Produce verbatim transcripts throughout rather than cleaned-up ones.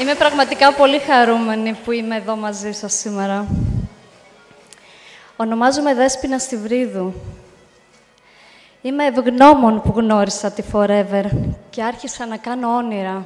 Είμαι πραγματικά πολύ χαρούμενη που είμαι εδώ μαζί σας σήμερα. Ονομάζομαι Δέσποινα Στιβρίδου. Είμαι ευγνώμων που γνώρισα τη Forever και άρχισα να κάνω όνειρα.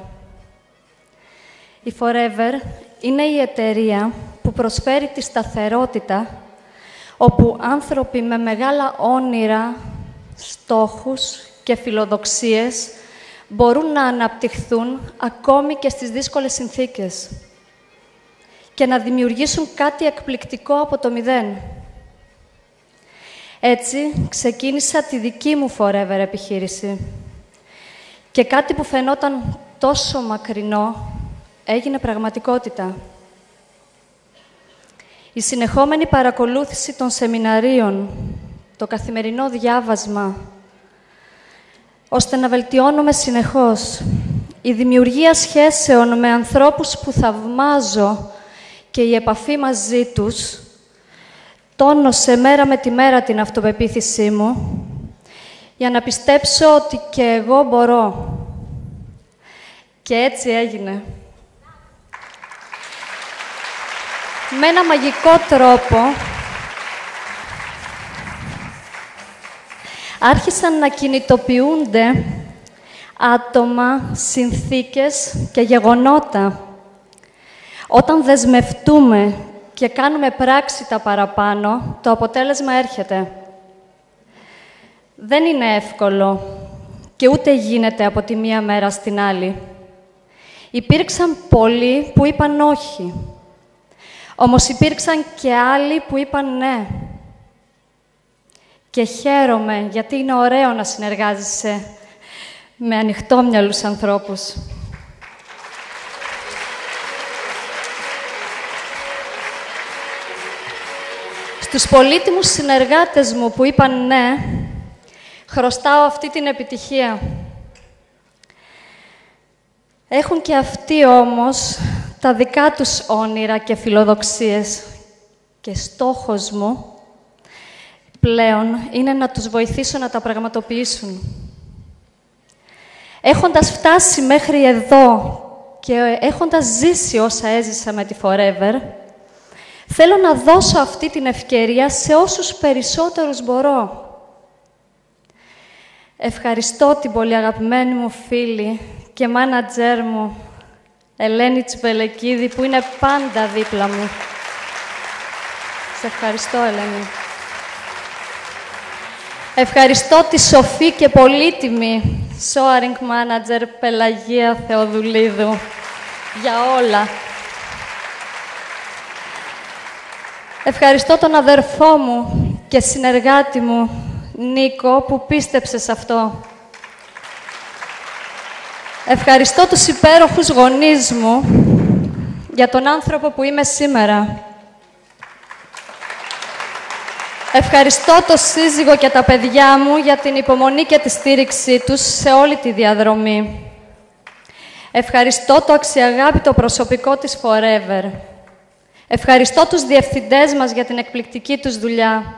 Η Forever είναι η εταιρεία που προσφέρει τη σταθερότητα, όπου άνθρωποι με μεγάλα όνειρα, στόχους και φιλοδοξίες μπορούν να αναπτυχθούν ακόμη και στις δύσκολες συνθήκες και να δημιουργήσουν κάτι εκπληκτικό από το μηδέν. Έτσι, ξεκίνησα τη δική μου Forever επιχείρηση και κάτι που φαινόταν τόσο μακρινό έγινε πραγματικότητα. Η συνεχόμενη παρακολούθηση των σεμιναρίων, το καθημερινό διάβασμα, ώστε να βελτιώνομαι συνεχώς, η δημιουργία σχέσεων με ανθρώπους που θαυμάζω και η επαφή μαζί τους τόνωσε μέρα με τη μέρα την αυτοπεποίθησή μου για να πιστέψω ότι και εγώ μπορώ. Και έτσι έγινε. Με ένα μαγικό τρόπο άρχισαν να κινητοποιούνται άτομα, συνθήκες και γεγονότα. Όταν δεσμευτούμε και κάνουμε πράξη τα παραπάνω, το αποτέλεσμα έρχεται. Δεν είναι εύκολο και ούτε γίνεται από τη μία μέρα στην άλλη. Υπήρξαν πολλοί που είπαν όχι. Όμως υπήρξαν και άλλοι που είπαν ναι. Και χαίρομαι, γιατί είναι ωραίο να συνεργάζεσαι με ανοιχτόμυαλους ανθρώπους. Στους πολύτιμους συνεργάτες μου που είπαν ναι, χρωστάω αυτή την επιτυχία. Έχουν και αυτοί όμως τα δικά τους όνειρα και φιλοδοξίες και στόχος μου πλέον είναι να τους βοηθήσω να τα πραγματοποιήσουν. Έχοντας φτάσει μέχρι εδώ και έχοντας ζήσει όσα έζησα με τη Forever, θέλω να δώσω αυτή την ευκαιρία σε όσους περισσότερους μπορώ. Ευχαριστώ την πολύ αγαπημένη μου φίλη και μάνατζέρ μου, Ελένη Τσιπελεκίδη, που είναι πάντα δίπλα μου. Σε ευχαριστώ, Ελένη. Ευχαριστώ τη σοφή και πολύτιμη Soaring Manager Πελαγία Θεοδουλίδου για όλα. Ευχαριστώ τον αδερφό μου και συνεργάτη μου, Νίκο, που πίστεψε σε αυτό. Ευχαριστώ τους υπέροχους γονείς μου για τον άνθρωπο που είμαι σήμερα. Ευχαριστώ το σύζυγο και τα παιδιά μου για την υπομονή και τη στήριξή τους σε όλη τη διαδρομή. Ευχαριστώ το αξιαγάπητο προσωπικό της Forever. Ευχαριστώ τους διευθυντές μας για την εκπληκτική τους δουλειά.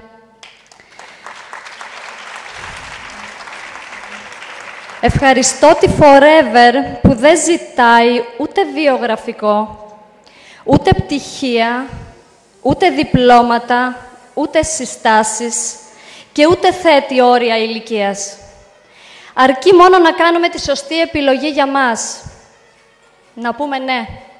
Ευχαριστώ τη Forever που δεν ζητάει ούτε βιογραφικό, ούτε πτυχία, ούτε διπλώματα, ούτε συστάσεις και ούτε θέτει όρια ηλικίας. Αρκεί μόνο να κάνουμε τη σωστή επιλογή για μας. Να πούμε ναι.